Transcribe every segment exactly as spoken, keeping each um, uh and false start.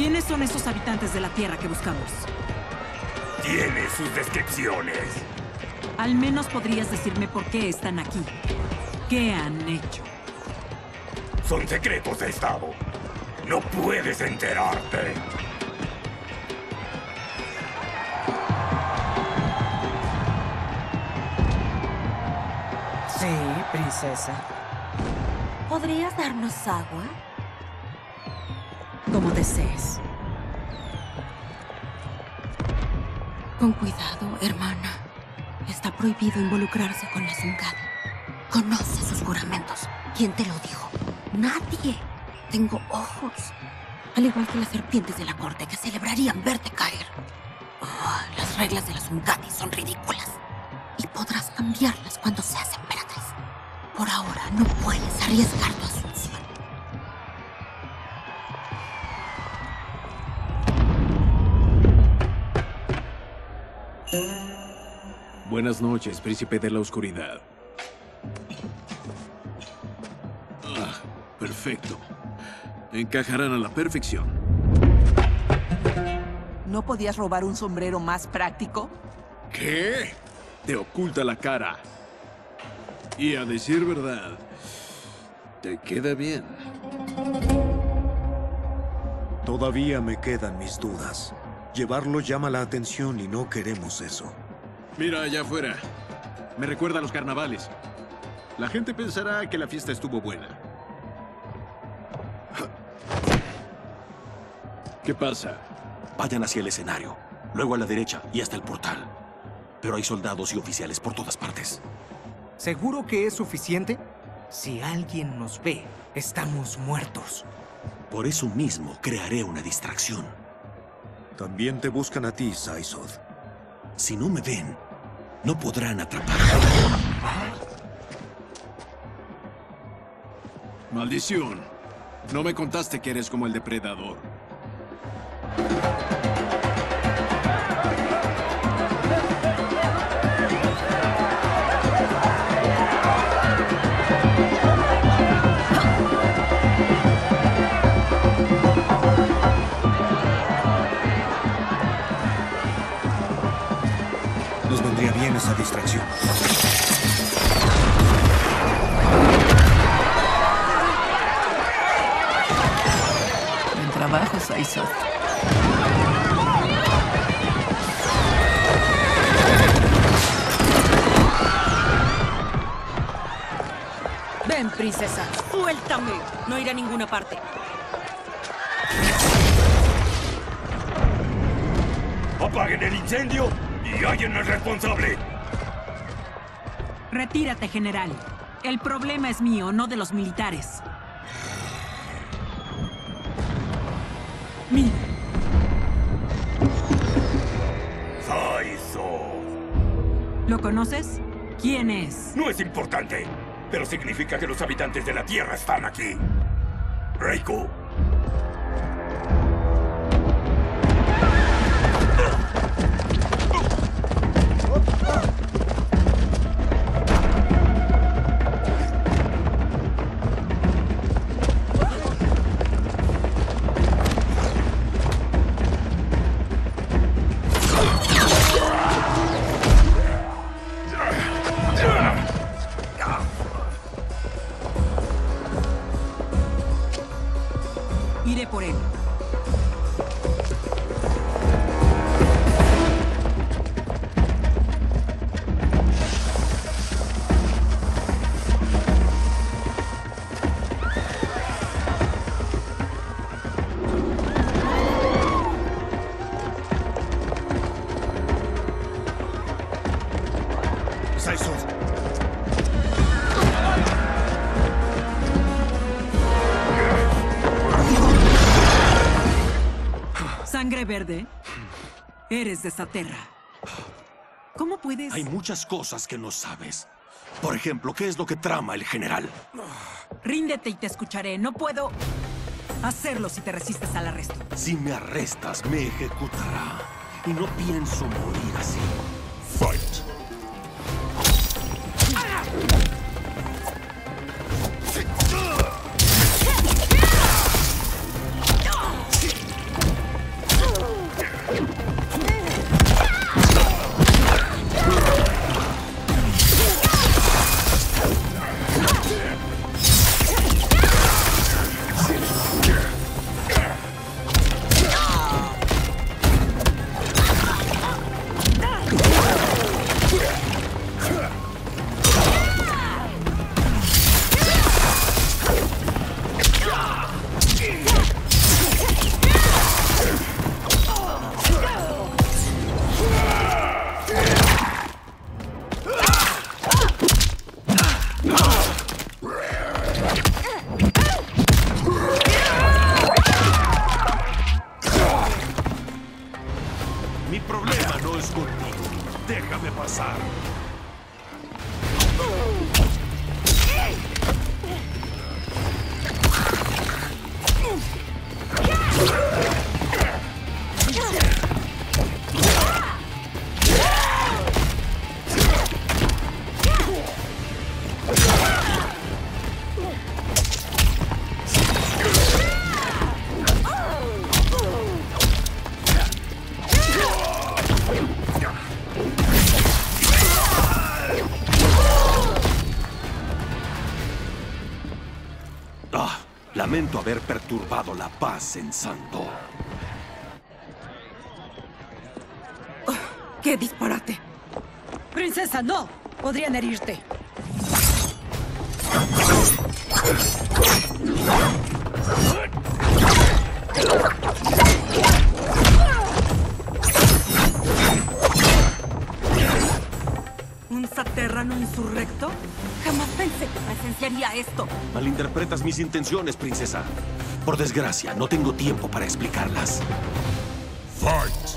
¿Quiénes son esos habitantes de la Tierra que buscamos? Tiene sus descripciones. Al menos podrías decirme por qué están aquí. ¿Qué han hecho? Son secretos de Estado. No puedes enterarte. Sí, princesa. ¿Podrías darnos agua? Como desees. Con cuidado, hermana. Está prohibido involucrarse con la Zungadi. Conoce sus juramentos. ¿Quién te lo dijo? Nadie. Tengo ojos. Al igual que las serpientes de la corte que celebrarían verte caer. Oh, las reglas de la Zungadi son ridículas. Y podrás cambiarlas cuando seas emperatriz. Por ahora no puedes arriesgar tu asunción. Buenas noches, príncipe de la oscuridad. Ah, perfecto. Encajarán a la perfección. ¿No podías robar un sombrero más práctico? ¿Qué? Te oculta la cara. Y a decir verdad, te queda bien. Todavía me quedan mis dudas. Llevarlo llama la atención y no queremos eso. Mira allá afuera. Me recuerda a los carnavales. La gente pensará que la fiesta estuvo buena. ¿Qué pasa? Vayan hacia el escenario, luego a la derecha y hasta el portal. Pero hay soldados y oficiales por todas partes. ¿Seguro que es suficiente? Si alguien nos ve, estamos muertos. Por eso mismo crearé una distracción. También te buscan a ti, Syzoth. Si no me ven, no podrán atraparme. Maldición. No me contaste que eres como el depredador. Nos vendría bien esa distracción. Buen trabajo, Syzoth. Ven, princesa. Suéltame. No iré a ninguna parte. ¡Apaguen el incendio y alguien es responsable! Retírate, general. El problema es mío, no de los militares. Mira. Syzoth. ¿Lo conoces? ¿Quién es? No es importante, pero significa que los habitantes de la Tierra están aquí. Reiko. Iré por él. Syzoth. Sangre verde. Eres de esta tierra. ¿Cómo puedes...? Hay muchas cosas que no sabes. Por ejemplo, ¿qué es lo que trama el general? Ríndete y te escucharé. No puedo hacerlo si te resistes al arresto. Si me arrestas, me ejecutará. Y no pienso morir así. Fight. Lamento haber perturbado la paz en Sandor. Oh, ¡qué disparate! ¡Princesa, no! Podrían herirte. ¿Un saterrano insurrecto? Jamás pensé que presenciaría esto. Malinterpretas mis intenciones, princesa. Por desgracia, no tengo tiempo para explicarlas. Fight!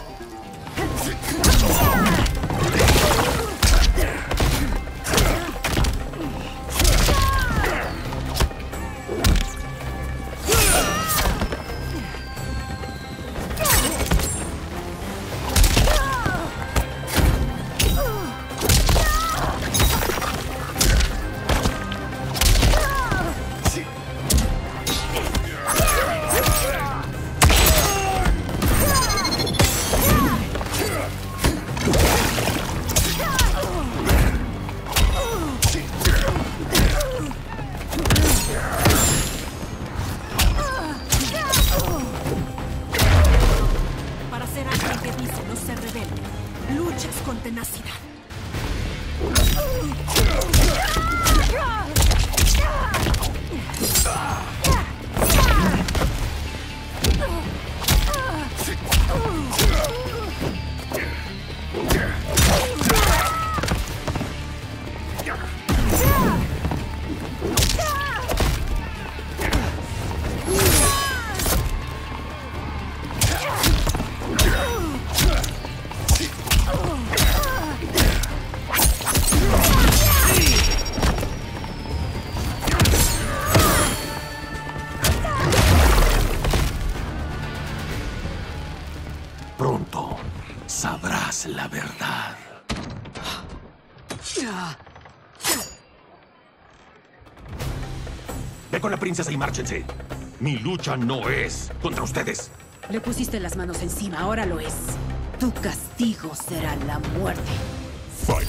Pronto sabrás la verdad. Ve con la princesa y márchense. Mi lucha no es contra ustedes. Le pusiste las manos encima, ahora lo es. Tu castigo será la muerte. Fight!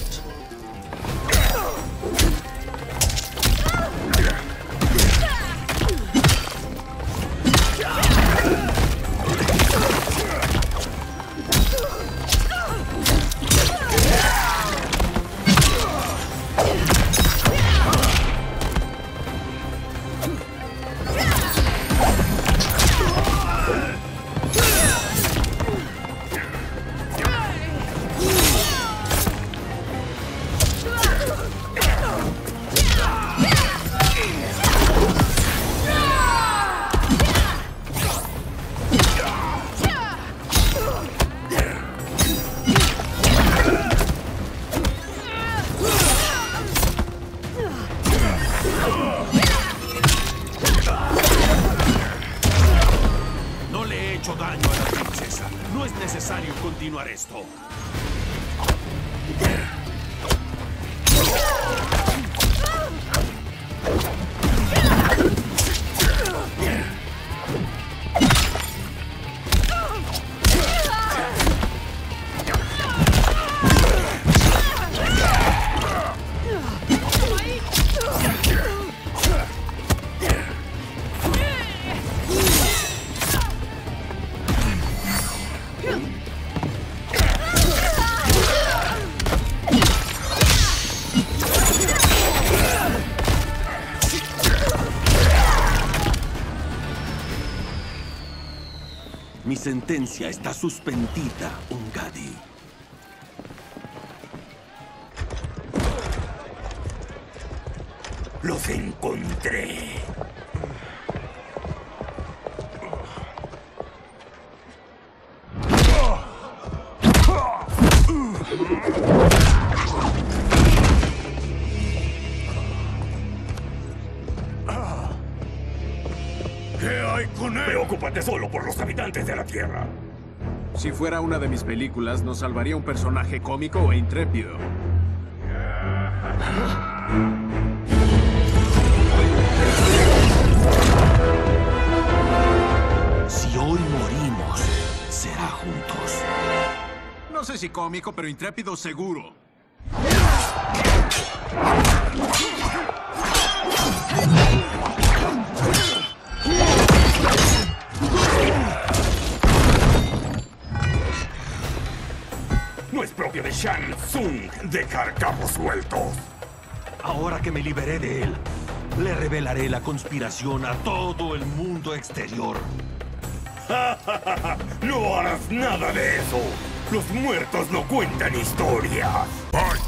Daño a la princesa. No es necesario continuar esto. Mi sentencia está suspendida, Ungadi. ¡Los encontré! ¿Qué hay con él? Preocúpate solo por los habitantes de la Tierra. Si fuera una de mis películas, nos salvaría un personaje cómico e intrépido. Si hoy morimos, será juntos. No sé si cómico, pero intrépido seguro. Shang Tsung de Carcapos Sueltos. Ahora que me liberé de él, le revelaré la conspiración a todo el mundo exterior. No harás nada de eso. Los muertos no cuentan historias. ¡Fight!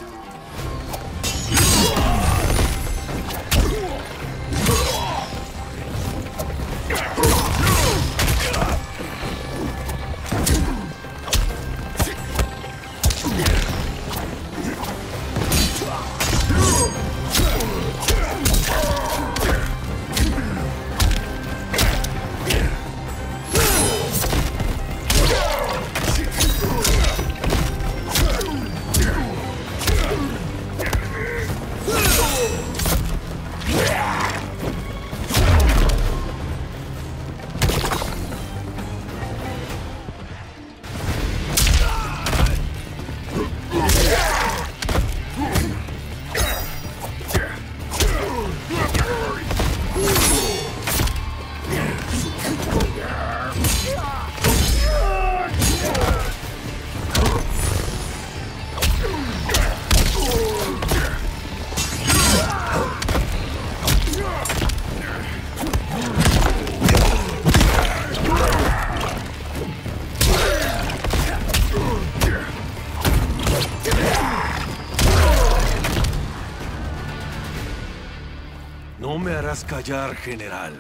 No me harás callar, general.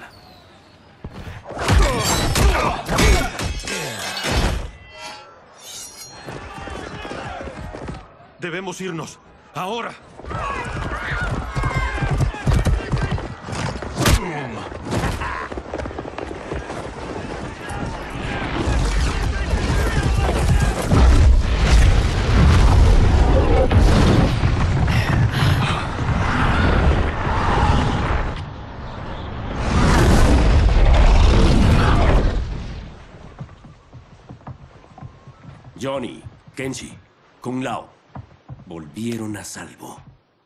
Debemos irnos. ¡Ahora! Johnny, Kenshi, Kung Lao, volvieron a salvo.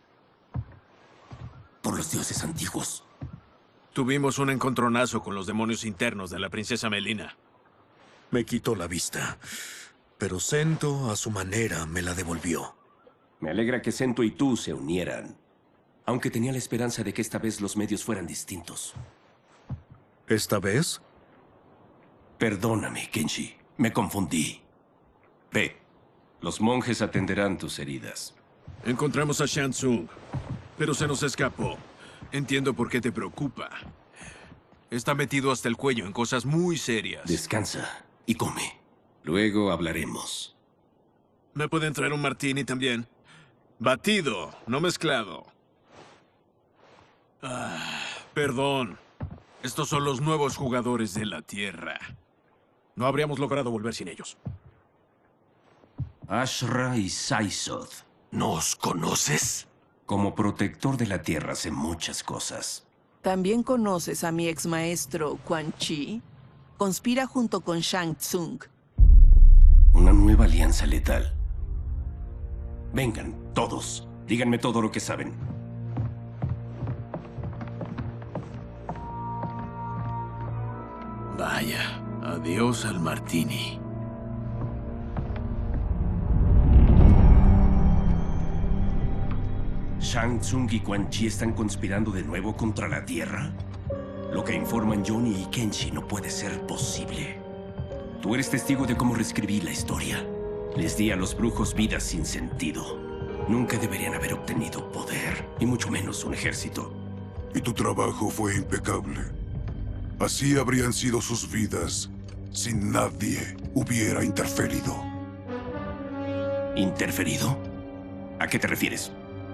Por los dioses antiguos. Tuvimos un encontronazo con los demonios internos de la princesa Melina. Me quitó la vista, pero Sento, a su manera, me la devolvió. Me alegra que Sento y tú se unieran. Aunque tenía la esperanza de que esta vez los medios fueran distintos. ¿Esta vez? Perdóname, Kenshi. Me confundí. Ve, los monjes atenderán tus heridas. Encontramos a Shang Tsung, pero se nos escapó. Entiendo por qué te preocupa. Está metido hasta el cuello en cosas muy serias. Descansa y come. Luego hablaremos. ¿Me pueden traer un martini también? Batido, no mezclado. Ah, perdón. Estos son los nuevos jugadores de la Tierra. No habríamos logrado volver sin ellos. Ashra y Saizoth. ¿Nos conoces? Como protector de la Tierra sé muchas cosas. ¿También conoces a mi ex maestro, Quan Chi? Conspira junto con Shang Tsung. Una nueva alianza letal. Vengan, todos. Díganme todo lo que saben. Vaya, adiós al martini. ¿Shang Tsung y Quan Chi están conspirando de nuevo contra la Tierra? Lo que informan Johnny y Kenshi no puede ser posible. Tú eres testigo de cómo reescribí la historia. Les di a los brujos vidas sin sentido. Nunca deberían haber obtenido poder, y mucho menos un ejército. Y tu trabajo fue impecable. Así habrían sido sus vidas si nadie hubiera interferido. ¿Interferido? ¿A qué te refieres?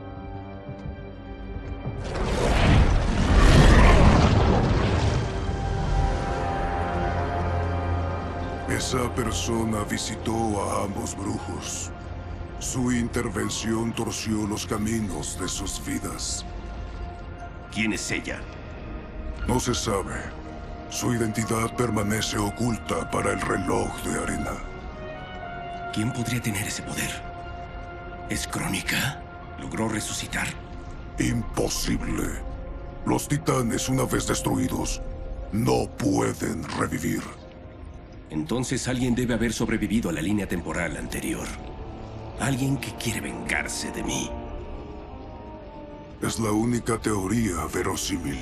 Esa persona visitó a ambos brujos. Su intervención torció los caminos de sus vidas. ¿Quién es ella? No se sabe. Su identidad permanece oculta para el reloj de arena. ¿Quién podría tener ese poder? ¿Es Crónica? ¿Logró resucitar? Imposible. Los titanes, una vez destruidos, no pueden revivir. Entonces alguien debe haber sobrevivido a la línea temporal anterior. Alguien que quiere vengarse de mí. Es la única teoría verosímil.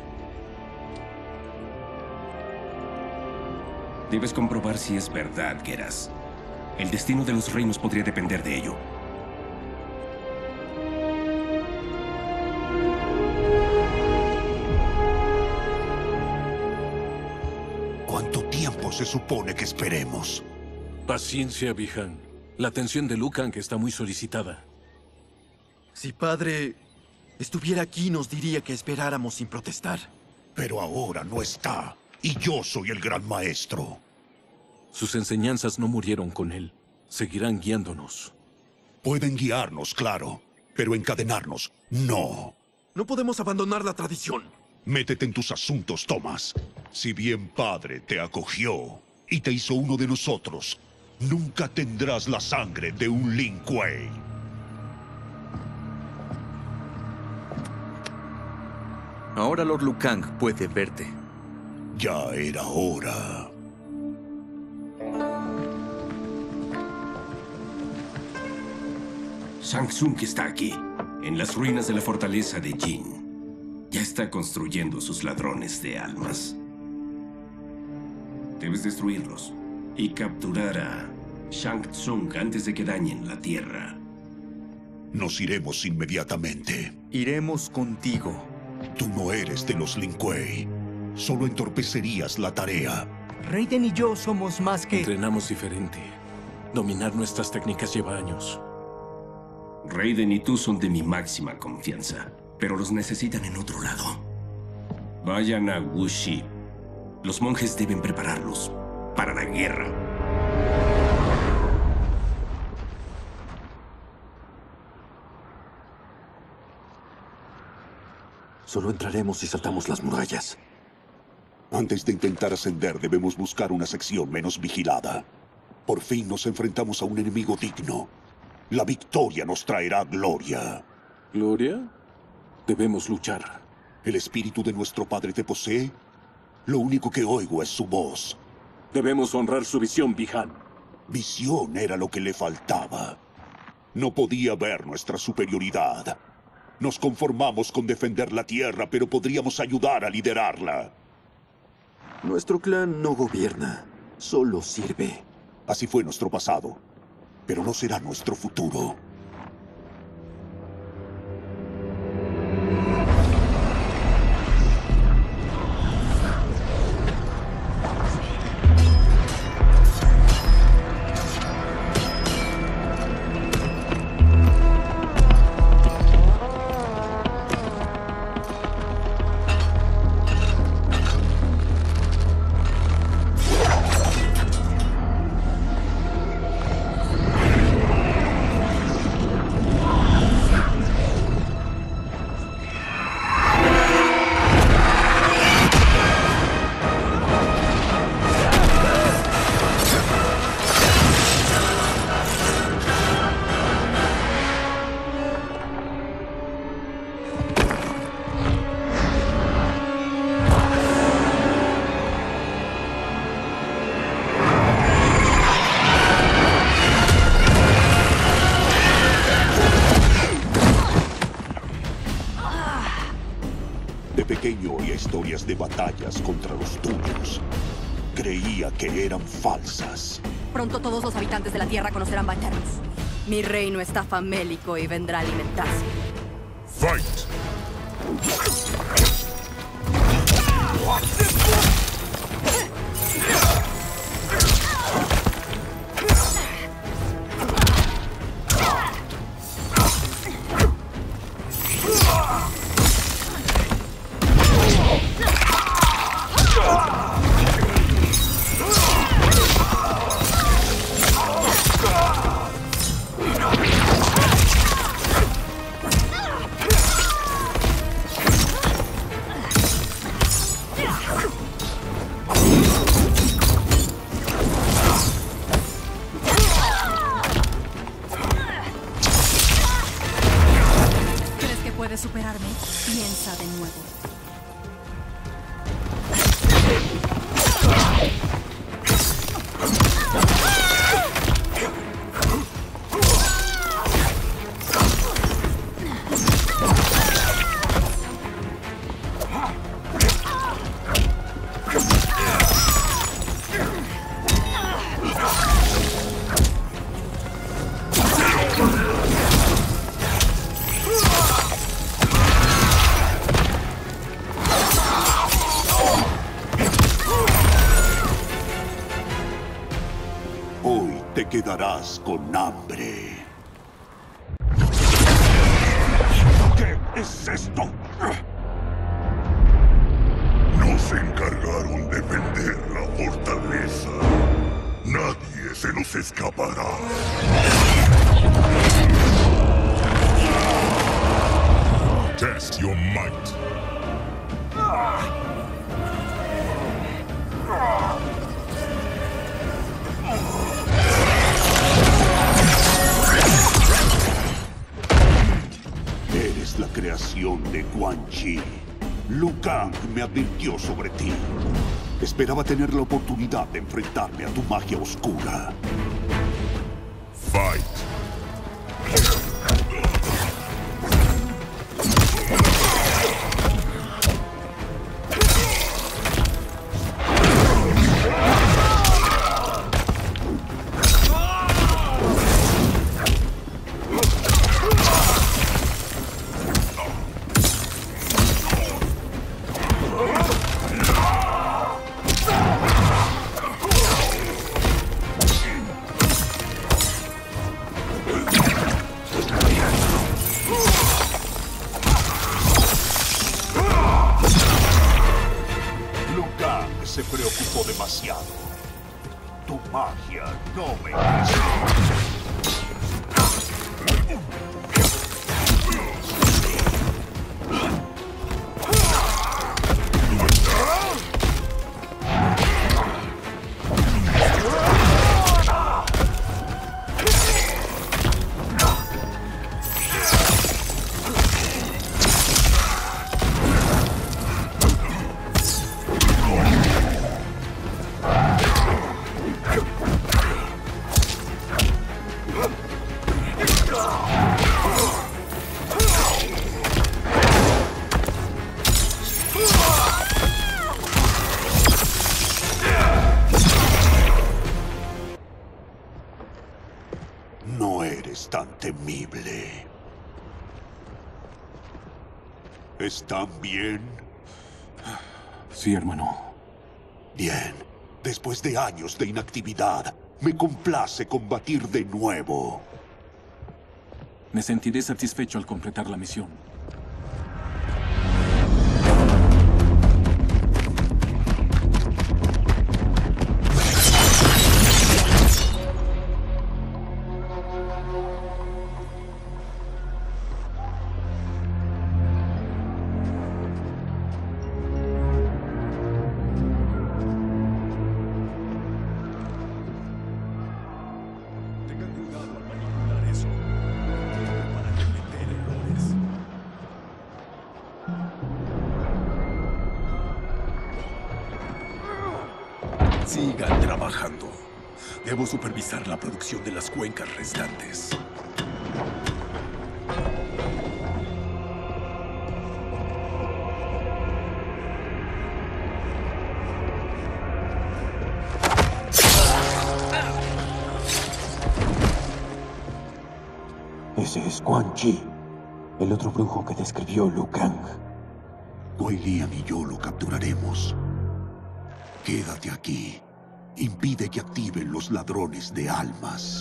Debes comprobar si es verdad, Geras. El destino de los reinos podría depender de ello. ¿Cuánto tiempo se supone que esperemos? Paciencia, Bi-Han. La atención de Liu Kang está muy solicitada. Si padre estuviera aquí, nos diría que esperáramos sin protestar. Pero ahora no está, y yo soy el gran maestro. Sus enseñanzas no murieron con él. Seguirán guiándonos. Pueden guiarnos, claro, pero encadenarnos, no. No podemos abandonar la tradición. Métete en tus asuntos, Thomas. Si bien padre te acogió y te hizo uno de nosotros, nunca tendrás la sangre de un Lin Kuei. Ahora Lord Liu Kang puede verte. Ya era hora. Shang Tsung está aquí, en las ruinas de la fortaleza de Jin. Ya está construyendo sus ladrones de almas. Debes destruirlos y capturar a Shang Tsung antes de que dañen la Tierra. Nos iremos inmediatamente. Iremos contigo. Tú no eres de los Lin Kuei. Solo entorpecerías la tarea. Raiden y yo somos más que... Entrenamos diferente. Dominar nuestras técnicas lleva años. Raiden y tú son de mi máxima confianza, pero los necesitan en otro lado. Vayan a Wuxi. Los monjes deben prepararlos para la guerra. Solo entraremos si saltamos las murallas. Antes de intentar ascender, debemos buscar una sección menos vigilada. Por fin nos enfrentamos a un enemigo digno. La victoria nos traerá gloria. ¿Gloria? Debemos luchar. ¿El espíritu de nuestro padre te posee? Lo único que oigo es su voz. Debemos honrar su visión, Bi-Han. Visión era lo que le faltaba. No podía ver nuestra superioridad. Nos conformamos con defender la Tierra, pero podríamos ayudar a liderarla. Nuestro clan no gobierna, solo sirve. Así fue nuestro pasado, pero no será nuestro futuro. Historias de batallas contra los tuyos. Creía que eran falsas. Pronto todos los habitantes de la Tierra conocerán Valternos. Mi reino está famélico y vendrá a alimentarse. Fight! quedarás con hambre. ¿Qué es esto? Nos encargaron de defender la fortaleza. Nadie se nos escapará. Test your might. Eres la creación de Quan Chi. Liu Kang me advirtió sobre ti. Esperaba tener la oportunidad de enfrentarme a tu magia oscura. Fight. Se preocupó demasiado. Tu magia no me interesa. No eres tan temible. ¿Están bien? Sí, hermano. Bien. Después de años de inactividad, me complace combatir de nuevo. Me sentiré satisfecho al completar la misión. Sigan trabajando. Debo supervisar la producción de las cuencas restantes. Ese es Quan Chi, el otro brujo que describió Liu Kang. Wei Liang y yo lo capturaremos. Quédate aquí. Impide que activen los ladrones de almas.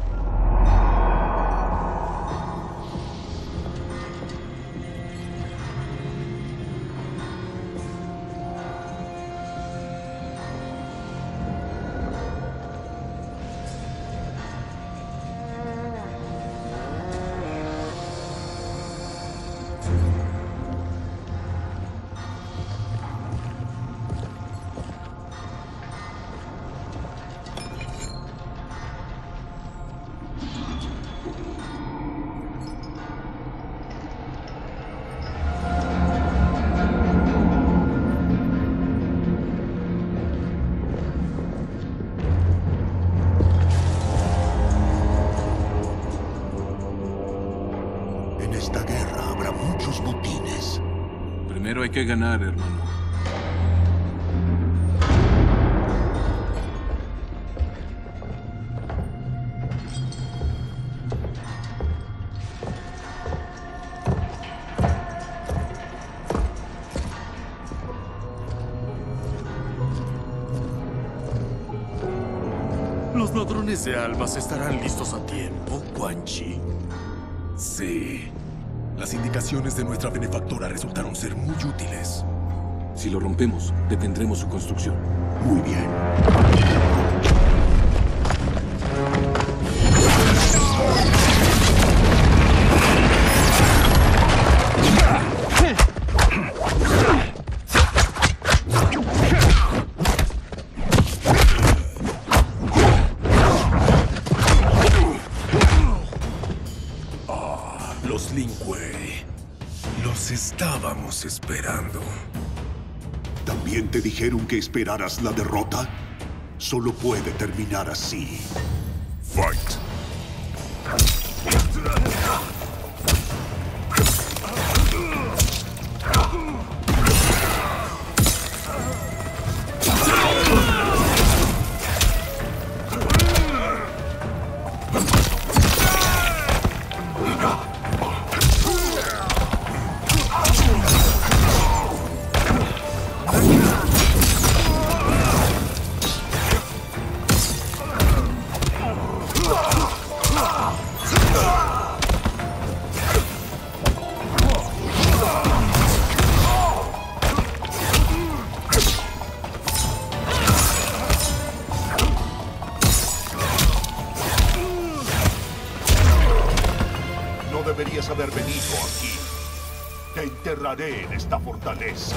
En esta guerra habrá muchos botines. Primero hay que ganar, hermano. ¿Los ladrones de almas estarán listos a tiempo, Quan Chi? Sí. Las indicaciones de nuestra benefactora resultaron ser muy útiles. Si lo rompemos, detendremos su construcción. Muy bien. Ah, los Lin Kuei. Los estábamos esperando. ¿También te dijeron que esperaras la derrota? Solo puede terminar así. Fight. Deberías haber venido aquí. Te enterraré en esta fortaleza.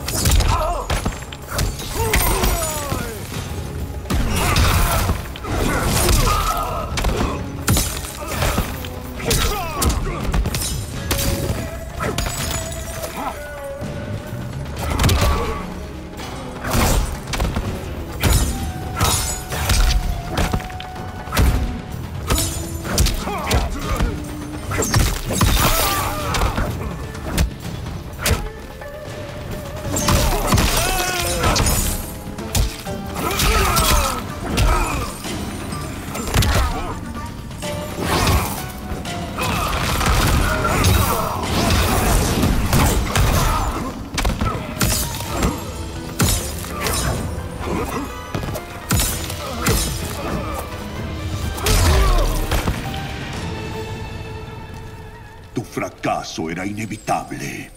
Tu fracaso era inevitable.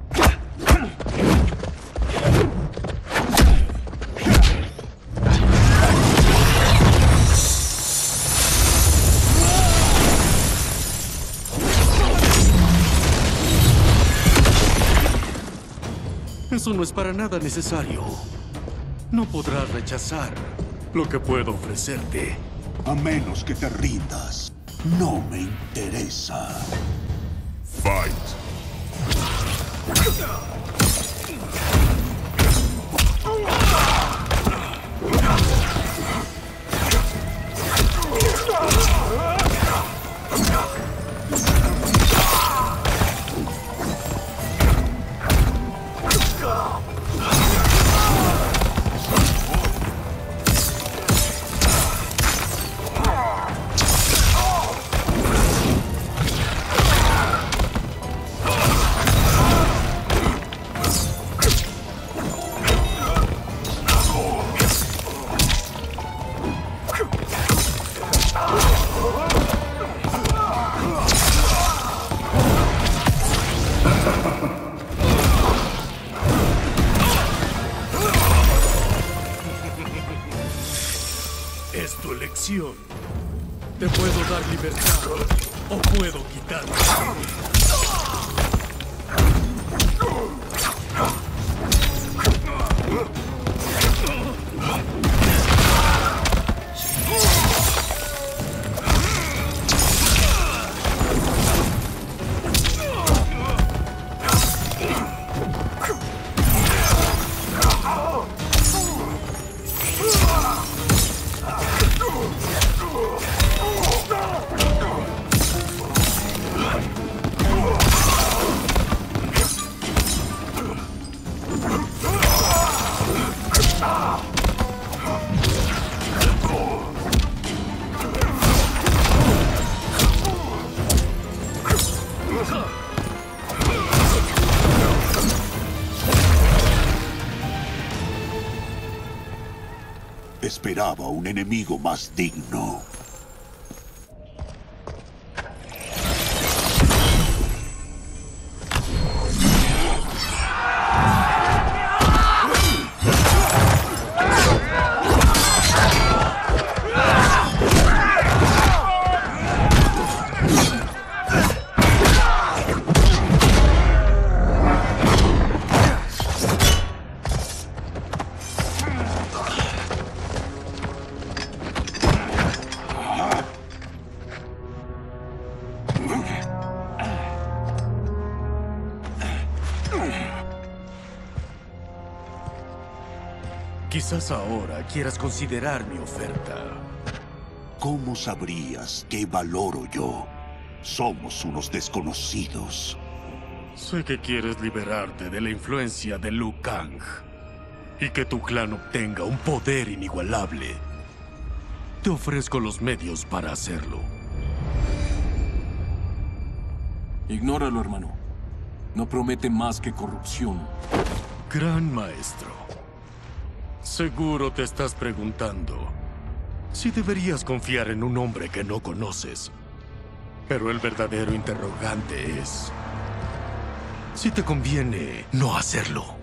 Eso no es para nada necesario. No podrás rechazar lo que puedo ofrecerte. A menos que te rindas. No me interesa. Fight. Es tu elección. Te puedo dar libertad o puedo quitarla. Esperaba un enemigo más digno. Quizás ahora quieras considerar mi oferta. ¿Cómo sabrías qué valoro yo? Somos unos desconocidos. Sé que quieres liberarte de la influencia de Liu Kang y que tu clan obtenga un poder inigualable. Te ofrezco los medios para hacerlo. Ignóralo, hermano. No promete más que corrupción. Gran maestro. Seguro te estás preguntando si deberías confiar en un hombre que no conoces. Pero el verdadero interrogante es si te conviene no hacerlo.